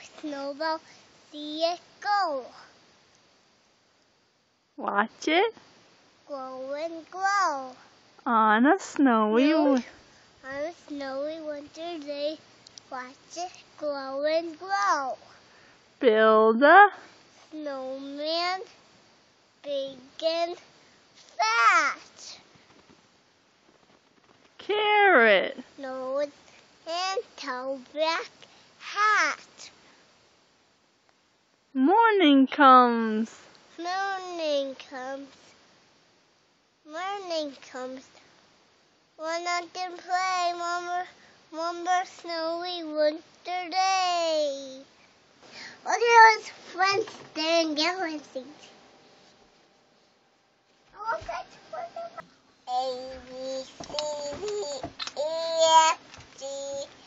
snowball, see it go. Watch it Grow and grow. on a snowy On a snowy winter day, watch it grow and grow. build a Snowman, big and fat. carrot, Nose and tail black hat. morning comes, Morning comes. Morning comes. Run out and play, one more snowy winter day. Look at those friends staring galaxies. Look at A, B, C, D, E, F, G,